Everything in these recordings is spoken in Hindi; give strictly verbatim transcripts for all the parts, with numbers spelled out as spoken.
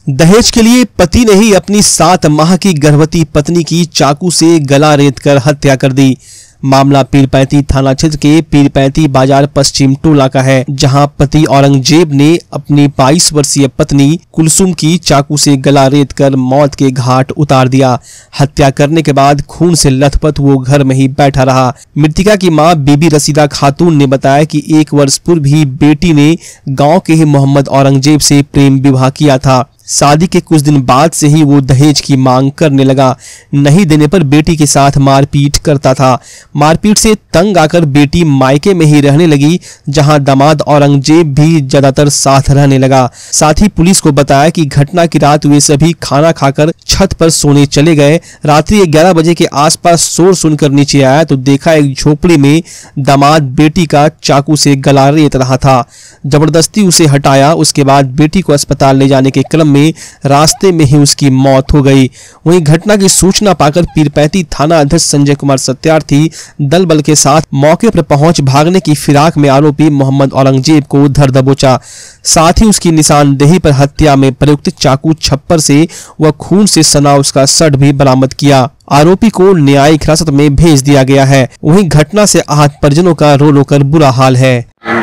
दहेज के लिए पति ने ही अपनी सात माह की गर्भवती पत्नी की चाकू से गला रेतकर हत्या कर दी। मामला पीरपैंती थाना क्षेत्र के पीरपैंती बाजार पश्चिम टोला का है, जहां पति औरंगजेब ने अपनी बाईस वर्षीय पत्नी कुलसुम की चाकू से गला रेतकर मौत के घाट उतार दिया। हत्या करने के बाद खून से लथपथ वो घर में ही बैठा रहा। मृतका की मां बीबी रसीदा खातून ने बताया कि एक वर्ष पूर्व ही बेटी ने गाँव के ही मोहम्मद औरंगजेब से प्रेम विवाह किया था। शादी के कुछ दिन बाद से ही वो दहेज की मांग करने लगा। नहीं देने पर बेटी के साथ मारपीट करता था। मारपीट से तंग आकर बेटी मायके में ही रहने लगी, जहां दामाद औरंगजेब भी ज्यादातर साथ रहने लगा। साथ ही पुलिस को बताया कि घटना की रात वे सभी खाना खाकर छत पर सोने चले गए। रात्रि ग्यारह बजे के आसपास शोर सुनकर नीचे आया तो देखा एक झोपड़ी में दामाद बेटी का चाकू से गला रेत रहा था। जबरदस्ती उसे हटाया। उसके बाद बेटी को अस्पताल ले जाने के क्रम में रास्ते में ही उसकी मौत हो गई। वहीं घटना की सूचना पाकर पीरपैंती थाना अध्यक्ष संजय कुमार सत्यार्थी दल बल के साथ मौके पर पहुंच भागने की फिराक में आरोपी मोहम्मद औरंगजेब को धर दबोचा। साथ ही उसकी निशानदेही पर हत्या में प्रयुक्त चाकू छप्पर से व खून से सना उसका सट भी बरामद किया। आरोपी को न्यायिक हिरासत में भेज दिया गया है। वहीं घटना से आहत परिजनों का रो रो कर बुरा हाल है।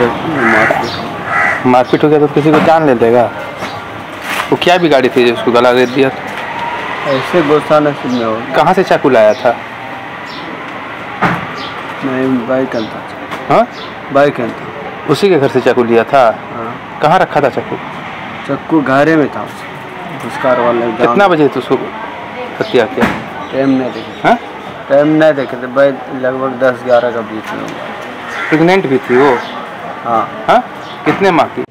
मारपीट हो गया तो किसी को जान ले देगा। वो क्या भी गाड़ी थी जिसको गला रेत दिया? ऐसे गुस्सा नसीब में हो। कहाँ से चाकू लाया था? मैं बाइक था। हाँ, बाइक था। उसी के घर से चाकू लिया था? हाँ। कहाँ रखा था चाकू? चाकू घरे में था। घुसकार वाले। कितना बजे तो उसको हत्या किया? टाइम नहीं देखे। हाँ, टाइम नहीं देखे थे भाई, लगभग दस ग्यारह का बीच में। प्रेग्नेंट भी थी वो? हाँ। हाँ, कितने माह की?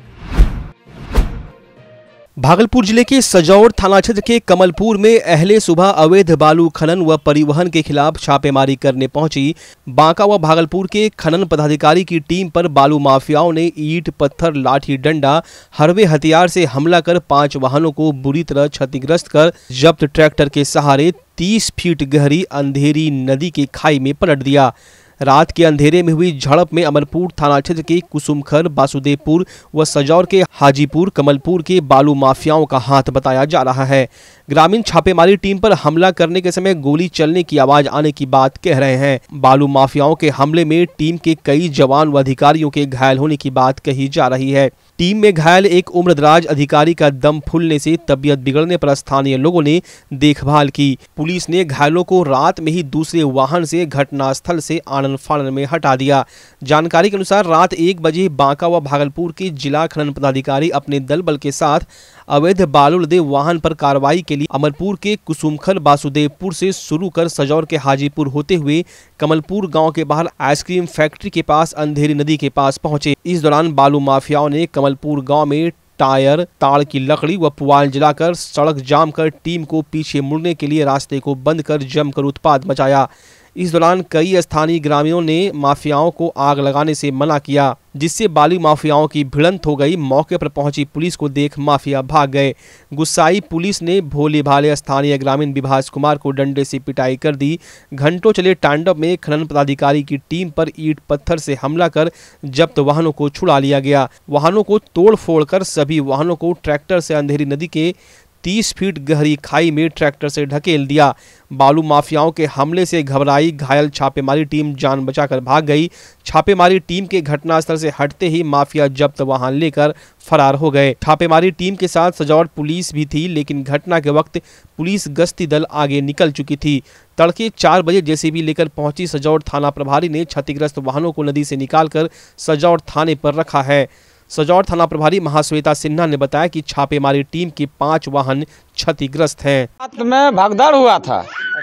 भागलपुर जिले के सजौर थाना क्षेत्र के कमलपुर में अहले सुबह अवैध बालू खनन व परिवहन के खिलाफ छापेमारी करने पहुंची बांका व भागलपुर के खनन पदाधिकारी की टीम पर बालू माफियाओं ने ईंट, पत्थर, लाठी डंडा, हरवे हथियार से हमला कर पांच वाहनों को बुरी तरह क्षतिग्रस्त कर जब्त ट्रैक्टर के सहारे तीस फीट गहरी अंधेरी नदी के खाई में पलट दिया। रात के अंधेरे में हुई झड़प में अमरपुर थाना क्षेत्र के कुसुमखर, वासुदेवपुर व सजौर के हाजीपुर, कमलपुर के बालू माफियाओं का हाथ बताया जा रहा है। ग्रामीण छापेमारी टीम पर हमला करने के समय गोली चलने की आवाज आने की बात कह रहे हैं। बालू माफियाओं के हमले में टीम के कई जवान व अधिकारियों के घायल होने की बात कही जा रही है। टीम में घायल एक उम्रदराज अधिकारी का दम फूलने से तबीयत बिगड़ने पर स्थानीय लोगों ने देखभाल की। पुलिस ने घायलों को रात में ही दूसरे वाहन से घटनास्थल से आनन फानन में हटा दिया। जानकारी के अनुसार रात एक बजे बांका व भागलपुर के जिला खनन पदाधिकारी अपने दल बल के साथ अवैध बालू लदे वाहन पर कार्रवाई के लिए अमरपुर के कुसुमखर, वासुदेवपुर से शुरू कर सजौर के हाजीपुर होते हुए कमलपुर गांव के बाहर आइसक्रीम फैक्ट्री के पास अंधेरी नदी के पास पहुंचे। इस दौरान बालू माफियाओं ने कमलपुर गांव में टायर, ताड़ की लकड़ी व पुआल जलाकर सड़क जाम कर टीम को पीछे मुड़ने के लिए रास्ते को बंद कर जमकर उत्पात मचाया। इस दौरान कई स्थानीय ग्रामीणों ने माफियाओं को आग लगाने से मना किया, जिससे बालू माफियाओं की भिड़ंत हो गई। मौके पर पहुंची पुलिस को देख माफिया भाग गए। गुस्साई पुलिस ने भोले भाले स्थानीय ग्रामीण विभास कुमार को डंडे से पिटाई कर दी। घंटों चले तांडव में खनन पदाधिकारी की टीम पर ईंट पत्थर से हमला कर जब्त वाहनों को छुड़ा लिया गया। वाहनों को तोड़ फोड़ कर सभी वाहनों को ट्रैक्टर से अंधेरी नदी के तीस फीट गहरी खाई में ट्रैक्टर से ढकेल दिया। बालू माफियाओं के हमले से घबराई घायल छापेमारी टीम जान बचाकर भाग गई। छापेमारी टीम के घटनास्थल से हटते ही माफिया जब्त वाहन लेकर फरार हो गए। छापेमारी टीम के साथ सजौर पुलिस भी थी, लेकिन घटना के वक्त पुलिस गश्ती दल आगे निकल चुकी थी। तड़के चार बजे जेसीबी लेकर पहुंची सजौर थाना प्रभारी ने क्षतिग्रस्त वाहनों को नदी से निकालकर सजौर थाने पर रखा है। सजौर थाना प्रभारी महाश्वेता सिन्हा ने बताया कि छापेमारी टीम के पांच वाहन क्षतिग्रस्त हैं। रात में भगदड़ हुआ था।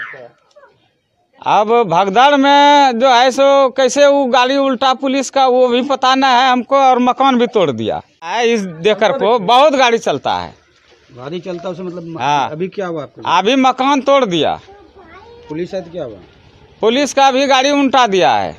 अब भगदड़ में जो है सो कैसे वो गाड़ी उल्टा पुलिस का वो भी पता नहीं है हमको, और मकान भी तोड़ दिया है। इस देकर को बहुत गाड़ी चलता है। गाड़ी चलता है मतलब। हाँ। अभी क्या हुआ आपको? अभी मकान तोड़ दिया। पुलिस है तो क्या हुआ? पुलिस का भी गाड़ी उल्टा दिया है।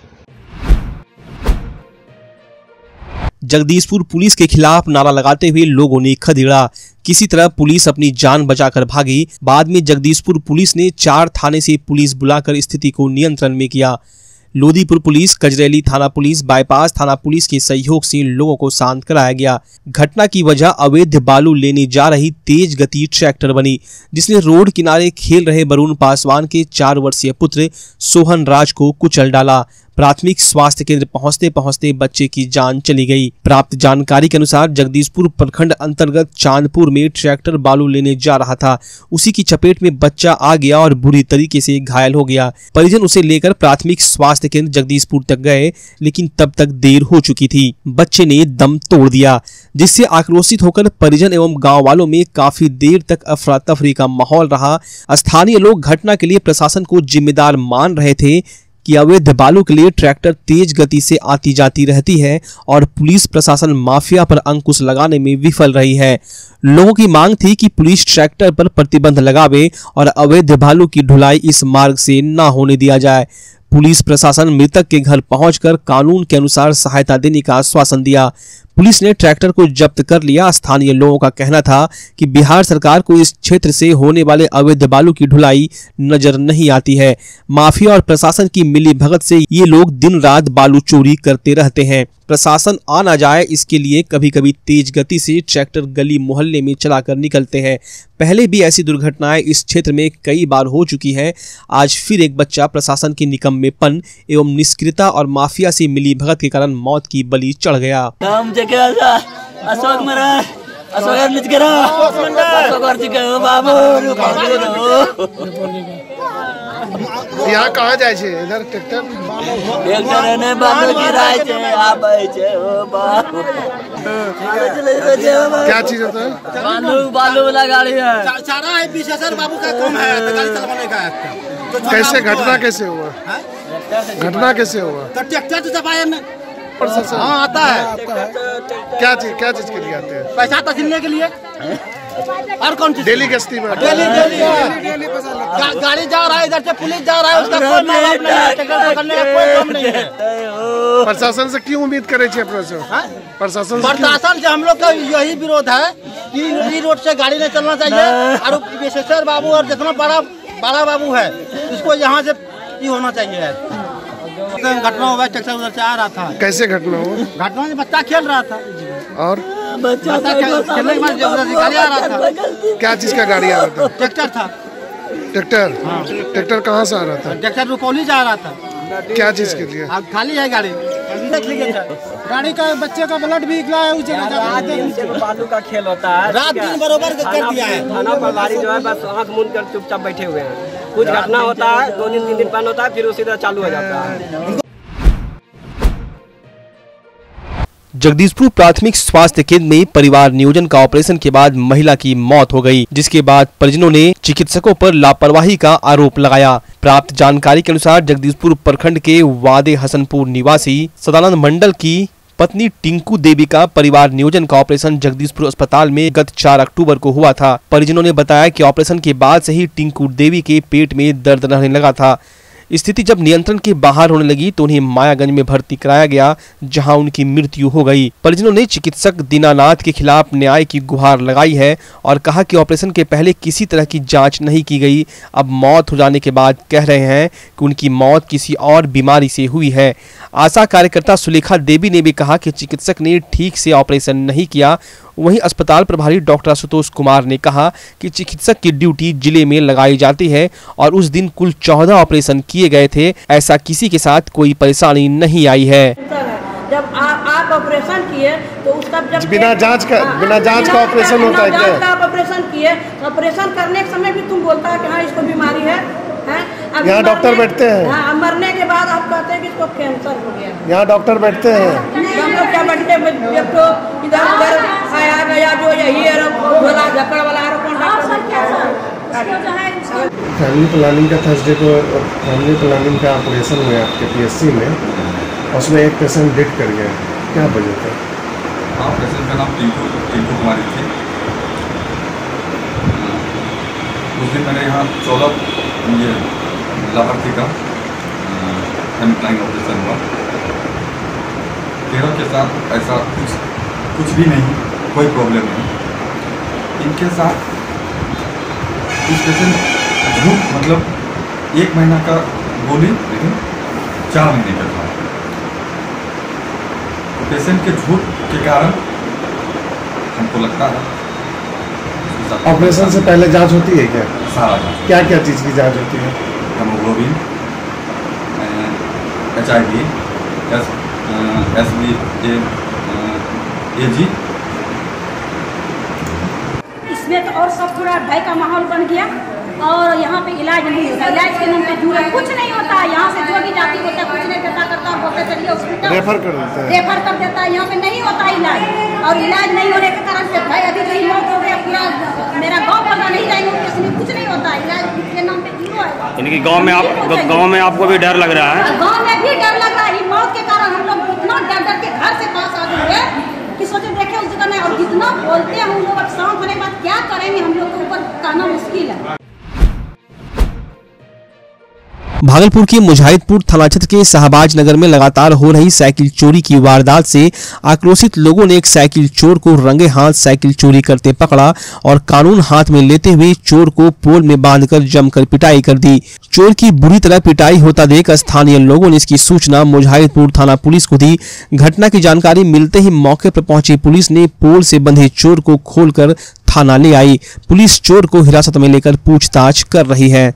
जगदीशपुर पुलिस के खिलाफ नारा लगाते हुए लोगों ने खदेड़ा। किसी तरह पुलिस अपनी जान बचाकर भागी। बाद में जगदीशपुर पुलिस ने चार थाने से पुलिस बुलाकर स्थिति को नियंत्रण में किया, लोदीपुर पुलिस, कजरेली थाना पुलिस, बाईपास थाना पुलिस के सहयोग से लोगों को शांत कराया गया। घटना की वजह अवैध बालू लेने जा रही तेज गति ट्रैक्टर बनी, जिसने रोड किनारे खेल रहे वरुण पासवान के चार वर्षीय पुत्र सोहन राज को कुचल डाला। प्राथमिक स्वास्थ्य केंद्र पहुंचते पहुंचते बच्चे की जान चली गई। प्राप्त जानकारी के अनुसार जगदीशपुर प्रखंड अंतर्गत चांदपुर में ट्रैक्टर बालू लेने जा रहा था। उसी की चपेट में बच्चा आ गया और बुरी तरीके से घायल हो गया। परिजन उसे लेकर प्राथमिक स्वास्थ्य केंद्र जगदीशपुर तक गए, लेकिन तब तक देर हो चुकी थी। बच्चे ने दम तोड़ दिया, जिससे आक्रोशित होकर परिजन एवं गाँव वालों में काफी देर तक अफरा तफरी का माहौल रहा। स्थानीय लोग घटना के लिए प्रशासन को जिम्मेदार मान रहे थे कि अवैध बालू के लिए ट्रैक्टर तेज गति से आती जाती रहती है और पुलिस प्रशासन माफिया पर अंकुश लगाने में विफल रही है। लोगों की मांग थी कि पुलिस ट्रैक्टर पर प्रतिबंध लगावे और अवैध बालू की ढुलाई इस मार्ग से न होने दिया जाए। पुलिस प्रशासन मृतक के घर पहुंचकर कानून के अनुसार सहायता देने का आश्वासन दिया। पुलिस ने ट्रैक्टर को जब्त कर लिया। स्थानीय लोगों का कहना था कि बिहार सरकार को इस क्षेत्र से होने वाले अवैध बालू की ढुलाई नजर नहीं आती है। माफिया और प्रशासन की मिलीभगत से ये लोग दिन रात बालू चोरी करते रहते हैं। प्रशासन आ ना जाए इसके लिए कभी कभी तेज गति से ट्रैक्टर गली मोहल्ले में चलाकर निकलते हैं। पहले भी ऐसी दुर्घटनाएं इस क्षेत्र में कई बार हो चुकी है। आज फिर एक बच्चा प्रशासन के निकम्मेपन एवं निष्क्रियता और माफिया से मिलीभगत के कारण मौत की बलि चढ़ गया। अशोक मरा अशोक निच करा अशोक और चिके बाबू यहाँ कहाँ जाए छे? इधर ट्रैक्टर ट्रैक्टर ने बालू गिराए छे आबै छे ओ बाबू। क्या चीज होता है? बालू बालू वाला गाड़ी है। सारा है विशेषर बाबू का कम है तो गाड़ी चलवाने का है। तो कैसे घटना कैसे हुआ? घटना कैसे हुआ? तो ट्रैक्टर तो दबाए में प्रशासन हाँ आता है। क्या चीज क्या चीज के लिए आते हैं? पैसा तसीलने के लिए और कौन चीज? डेली गश्ती में डेली डेली गा, गाड़ी जा रहा है, इधर से पुलिस जा रहा है, उसका कोई मतलब नहीं है। ट्रैक्टर पकड़ने का कोई काम नहीं है। प्रशासन से क्यों उम्मीद करे छे? प्रशासन प्रशासन से हम लोग का यही विरोध है कि इसी रोड से गाड़ी नहीं चलना चाहिए और विशेषर बाबू और जितना बड़ा बड़ा बाबू है इसको यहाँ से ये होना चाहिए। घटना हुआ ट्रैक्टर उधर से आ रहा था। कैसे घटना हुआ? घटना में बच्चा खेल रहा था और बच्चा खेलने के बाद गाड़ी आ रहा था। क्या चीज का गाड़ी आ रहा था? ट्रैक्टर था। ट्रैक्टर ट्रैक्टर कहाँ से आ रहा था? ट्रैक्टर रुपौली जा रहा था। क्या चीज के लिए? खाली है गाड़ी, देख लीजिए। गाड़ी का बच्चे का ब्लड भी निकला है उस जगह। बालू का खेल होता है, रात दिन बरोबर कर दिया है। थाना प्रभारी जो है बस आँख मूंद कर चुपचाप बैठे हुए हैं। कुछ घटना होता है, दो दिन तीन दिन बंद होता है, फिर उसी तरह चालू हो जाता है। जगदीशपुर प्राथमिक स्वास्थ्य केंद्र में परिवार नियोजन का ऑपरेशन के बाद महिला की मौत हो गई, जिसके बाद परिजनों ने चिकित्सकों पर लापरवाही का आरोप लगाया। प्राप्त जानकारी के अनुसार जगदीशपुर प्रखंड के वादे हसनपुर निवासी सदानंद मंडल की पत्नी टिंकू देवी का परिवार नियोजन का ऑपरेशन जगदीशपुर अस्पताल में गत चार अक्टूबर को हुआ था। परिजनों ने बताया कि ऑपरेशन के बाद से ही टिंकू देवी के पेट में दर्द रहने लगा था। स्थिति जब नियंत्रण के बाहर होने लगी तो उन्हें मायागंज में भर्ती कराया गया, जहां उनकी मृत्यु हो गई। परिजनों ने चिकित्सक दीनानाथ के खिलाफ न्याय की गुहार लगाई है और कहा कि ऑपरेशन के पहले किसी तरह की जांच नहीं की गई। अब मौत हो जाने के बाद कह रहे हैं कि उनकी मौत किसी और बीमारी से हुई है। आशा कार्यकर्ता सुलेखा देवी ने भी कहा कि चिकित्सक ने ठीक से ऑपरेशन नहीं किया। वहीं अस्पताल प्रभारी डॉक्टर आशुतोष कुमार ने कहा कि चिकित्सक की ड्यूटी जिले में लगाई जाती है और उस दिन कुल चौदह ऑपरेशन किए गए थे। ऐसा किसी के साथ कोई परेशानी नहीं आई है। जब आ, आप ऑपरेशन किए तो उसका जब बिना जांच का बिना जांच का ऑपरेशन होता है क्या? आप ऑपरेशन किए, ऑपरेशन करने के समय भी तुम बोलता है कि हाँ इसको बीमारी है, है? यहाँ डॉक्टर बैठते हैं। हाँ, मरने के बाद आप कहते हैं कि इसको कैंसर हो गया। यहाँ डॉक्टर बैठते हैं। हम लोग क्या बैठते देखो इधर उधर आया गया जो यही झोला झकड़ वाला फैमिली प्लानिंग का थर्सडे को फैमिली प्लानिंग का ऑपरेशन हुआ आपके पीएससी में, उसमें एक पेशेंट डेथ कर गया, क्या वजह था? हाँ, पेशेंट का नाम टिंकू टिंकू कुमारी थी। उस दिन मैंने यहाँ चौदह ये लाभार्थी का फैमिली प्लानिंग ऑपरेशन हुआ। तेरह के साथ ऐसा कुछ कुछ भी नहीं, कोई प्रॉब्लम नहीं। इनके साथ इस पेशेंट झूठ मतलब एक महीना का बोली, लेकिन चार महीने का था। तो पेशेंट के झूठ के कारण हमको लगता है ऑपरेशन से पहले जांच होती है क्या? सारा जांच। क्या क्या चीज़ की जांच होती है? Haemoglobin, H I V, S S B A G. इसमें तो और सब पूरा भय का माहौल बन गया और यहाँ पे इलाज नहीं होता। इलाज के नाम पे जुड़ा कुछ नहीं होता। यहाँ से जो भी जाति होता है कुछ नहीं देता करता और बोलते चलिए हॉस्पिटल रेफर कर देता है रेफर कर देता है। यहाँ पे नहीं होता इलाज और इलाज नहीं होने के कारण से भाई अभी कहीं मौत हो गया पूरा मेरा गाँव पता नहीं जाएंगे किसी कुछ नहीं होता। इलाज के नाम पे जीरो है। यानी कि गाँव में आप गाँव में आपको भी डर लग रहा है? गाँव में भी डर लग रहा है। मौत के कारण हम लोग इतना डर डर के घर से पास आ गए कि सोचे देखे उस जगह में और जितना बोलते हैं हम लोग शांत होने के बाद क्या करेंगे हम लोग के ऊपर कहना मुश्किल है। भागलपुर के मुजाहिदपुर थाना क्षेत्र के शाहबाज नगर में लगातार हो रही साइकिल चोरी की वारदात से आक्रोशित लोगों ने एक साइकिल चोर को रंगे हाथ साइकिल चोरी करते पकड़ा और कानून हाथ में लेते हुए चोर को पोल में बांधकर जमकर पिटाई कर दी। चोर की बुरी तरह पिटाई होता देख स्थानीय लोगों ने इसकी सूचना मुजाहिदपुर थाना पुलिस को दी। घटना की जानकारी मिलते ही मौके पर पहुंची पुलिस ने पोल से बंधे चोर को खोलकर थाना ले आई। पुलिस चोर को हिरासत में लेकर पूछताछ कर रही है।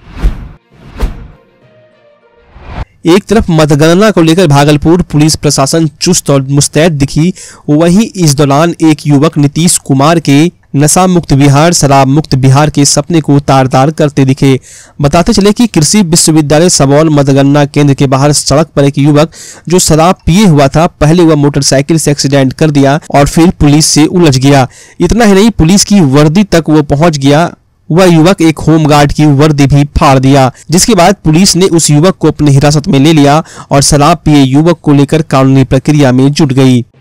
एक तरफ मतगणना को लेकर भागलपुर पुलिस प्रशासन चुस्त और मुस्तैद दिखी, वहीं इस दौरान एक युवक नीतीश कुमार के नशा मुक्त बिहार शराब मुक्त बिहार के सपने को तार तार करते दिखे। बताते चले कि कृषि विश्वविद्यालय सबौल मतगणना केंद्र के बाहर सड़क पर एक युवक जो शराब पिए हुआ था, पहले वह मोटरसाइकिल से एक्सीडेंट कर दिया और फिर पुलिस से उलझ गया। इतना ही नहीं, पुलिस की वर्दी तक वो पहुंच गया। वह युवक एक होमगार्ड की वर्दी भी फाड़ दिया, जिसके बाद पुलिस ने उस युवक को अपनी हिरासत में ले लिया और शराब पिए युवक को लेकर कानूनी प्रक्रिया में जुट गई।